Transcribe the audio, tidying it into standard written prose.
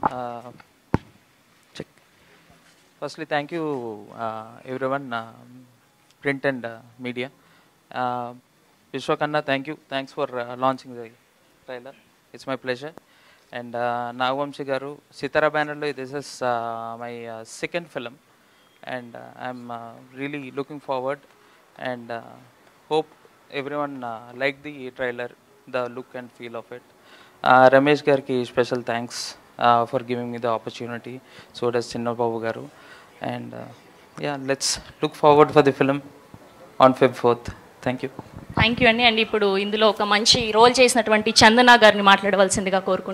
Check. Firstly, thank you everyone, print and media. Vivekanand, thank you. Thanks for launching the trailer. It's my pleasure. And Naga Vamsi garu, Sithara banner lo this is my second film, and I'm really looking forward and hope everyone like the trailer, the look and feel of it. Ramesh garki special thanks for giving me the opportunity. So does Chinnababu garu. And yeah, let's look forward for the film on Feb 4th. Thank you. Thank you అండి. And ఇప్పుడు ఇందులో ఒక మంచి role చేసినటువంటి చందన గారిని మాట్లాడవలసిందిగా కోరుకుంటున్నాను.